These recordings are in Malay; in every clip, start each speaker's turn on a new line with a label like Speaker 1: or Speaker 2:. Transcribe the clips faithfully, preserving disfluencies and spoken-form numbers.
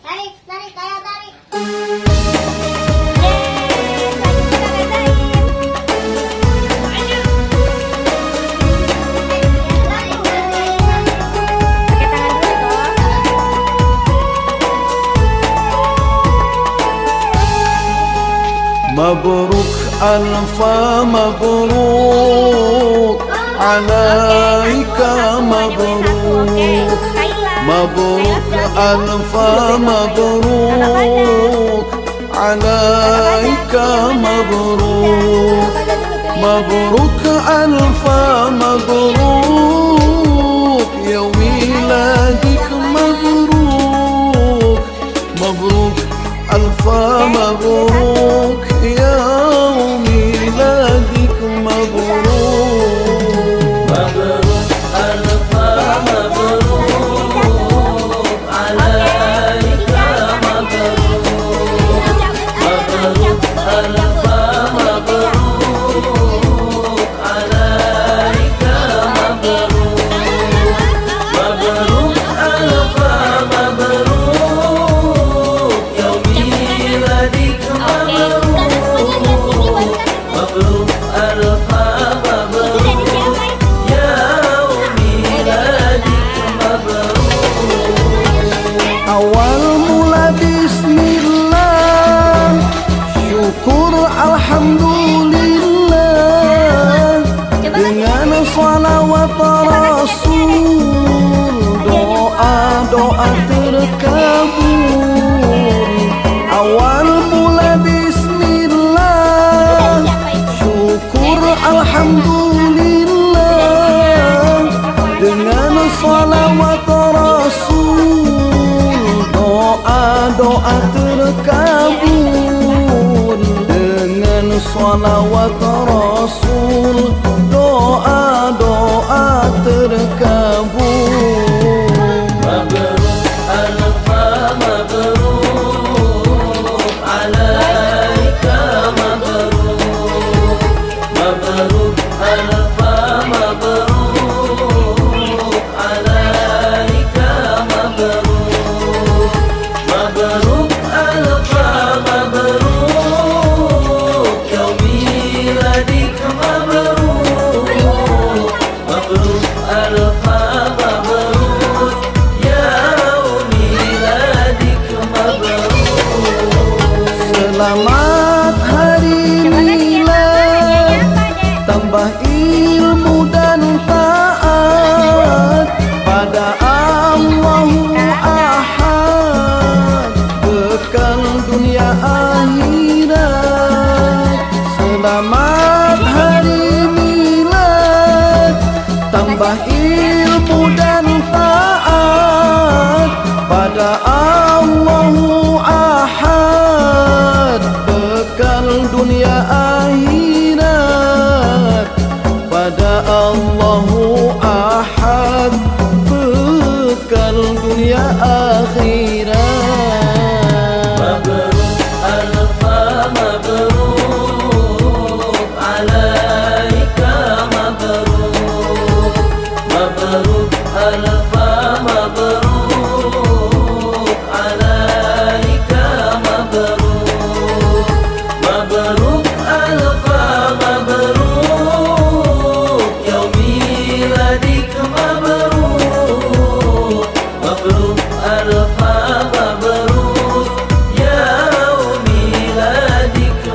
Speaker 1: Tarik, tarik, kayak tarik.
Speaker 2: مبروك ألف مبروك عليك مبروك مبروك ألف مبروك عليك مبروك مبروك ألف مبروك يا ميلادك مبروك مبروك ألف مبروك يوم ميلادك مبروك
Speaker 3: مبروك ألف مبروك عليك مبروك مبروك ألف مبروك عليك مبروك مبروك ألف مبروك يوم ميلادك مبروك مبروك ألف مبروك يوم ميلادك مبروك
Speaker 2: awal mula bismillah syukur alhamdulillah dengan salawat rasul doa-doa terkabul awal mula bismillah syukur alhamdulillah dengan salawat rasul doa-doa terkabul dengan salawat rasul doa-doa terkabul
Speaker 3: مبروك ألف مبروك عليك مبروك مبروك ألف مبروك عليك مبروك مبروك ألف مبروك يوم ميلادك مبروك مبروك ألف مبروك يوم ميلادك مبروك
Speaker 2: Selamat hari milad, tambah ilmu dan taat pada Allahu Ahad, bekal dunia akhirat. Selamat hari milad, tambah ilmu dan taat pada Allahu Ahad, bekal dunia akhirat pada Allahu Ahad, bekal dunia akhirat.
Speaker 3: مبروك ألف مبروك عليك مبروك مبروك ألف مبروك عليك مبروك مبروك ألف مبروك يوم ميلادك مبروك مبروك ألف مبروك يوم ميلادك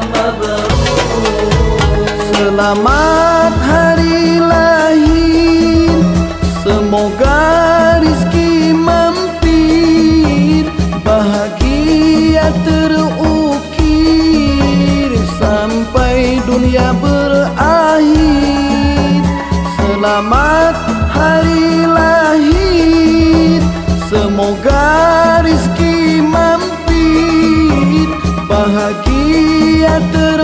Speaker 3: مبروك
Speaker 2: Selamat hari lahir, semoga rizki mampir, bahagia terukir sampai dunia berakhir. Selamat hari lahir, semoga rizki mampir, bahagia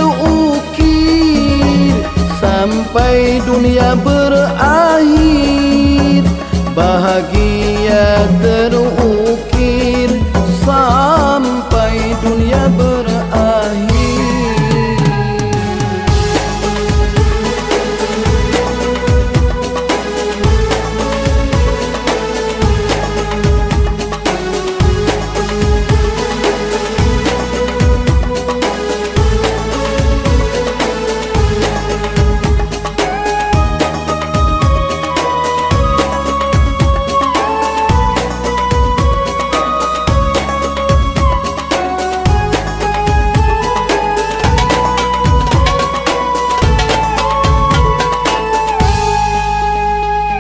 Speaker 2: terukir sampai dunia berakhir, bahagia terukir sampai dunia berakhir.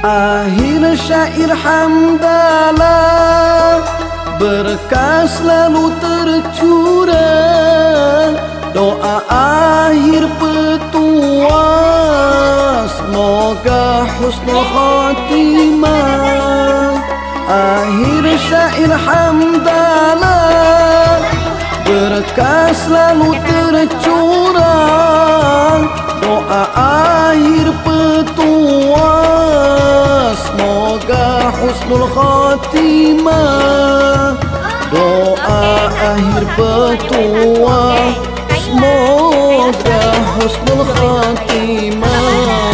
Speaker 2: Akhir syair hamdalah, berkah selalu tercurah. Doa akhir petua, semoga husnul khatimah. Akhir syair hamdalah, berkah selalu tercurah. Doa akhir petua, semoga husnul khatimah. Doa akhir petua, semoga husnul khatimah.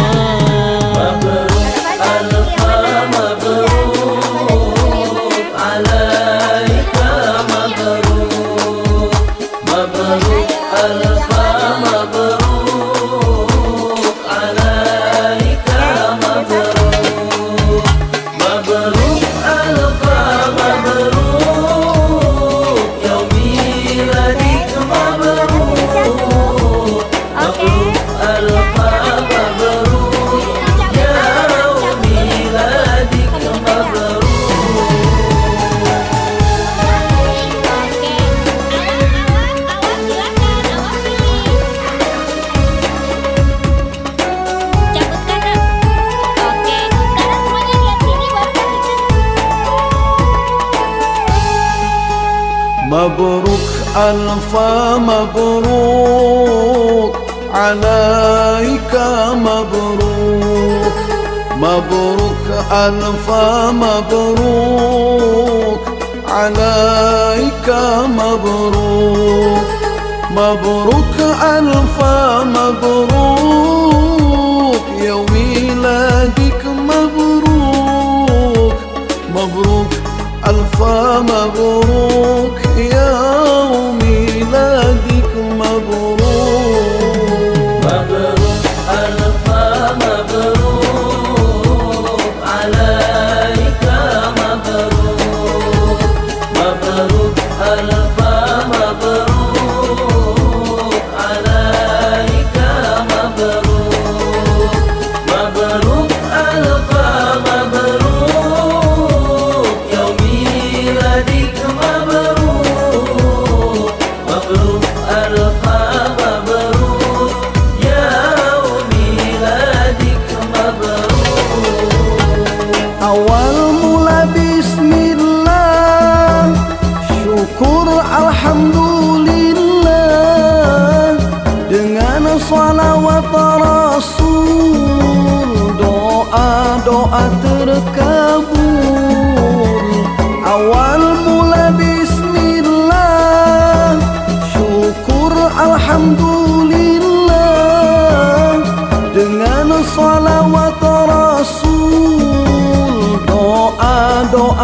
Speaker 2: Mabruk alfa mabruk, alaika mabruk. Mabruk alfa mabruk, alaika mabruk. Mabruk alfa mabruk, ya miladik mabruk. Mabruk alfa mabruk, يوم ميلادك مبروك.
Speaker 3: مبروك ألف مبروك، عليك مبروك. مبروك ألف مبروك، عليك مبروك. مبروك ألف مبروك، يوم ميلادك مبروك. مبروك ألف مبروك، يوم ميلادك مبروك.
Speaker 2: Awal mula bismillah, syukur alhamdulillah. Dengan salawat rasul, doa-doa terkabul. Awal mula bismillah, syukur alhamdulillah. Dengan salawat rasul, doa-doa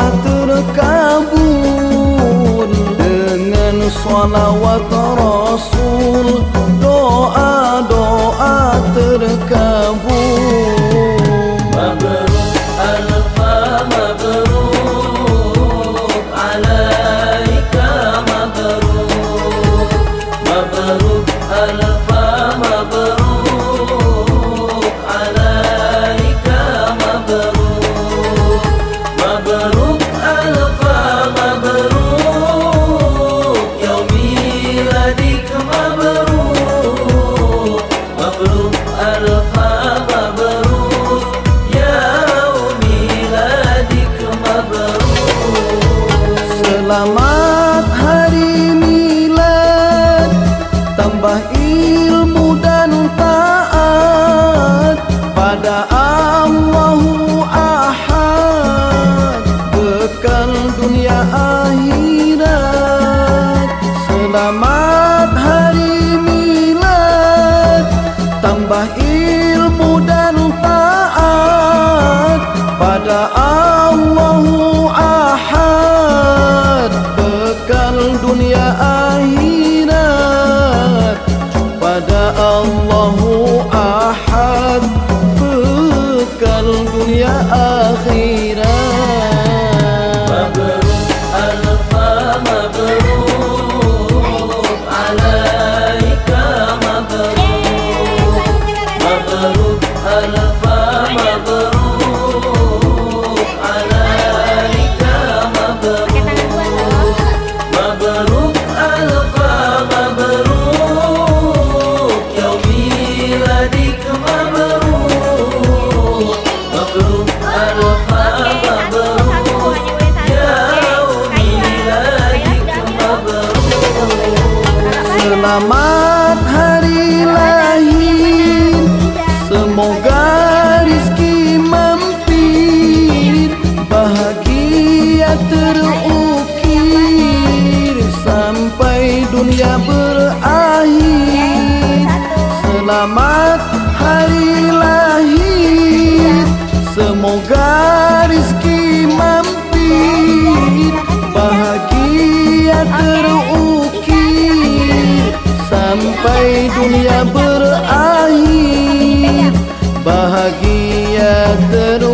Speaker 2: terkabul. Dengan salawat rasul, doa-doa terkabul.
Speaker 3: مبروك ألف مبروك، عليك مبروك. مبروك ألف مبروك، عليك مبروك. مبروك ألف مبروك، يوم ميلادك مبروك. مبروك ألف مبروك، يوم ميلادك مبروك.
Speaker 2: Selamat hari milad, tambah ilmu dan taat pada Allahu Ahad, bekal dunia akhirat. Selamat hari milad, tambah ilmu dan taat pada Allahu Ahad, bekal dunia akhirat. Pada Allahu Ahad, bekal dunia akhirat.
Speaker 3: مبروك ألف مبروك، عليك مبروك. مبروك ألف مبروك،
Speaker 2: Semoga rizki mampir, bahagia terukir, sampai dunia berakhir, bahagia terukir.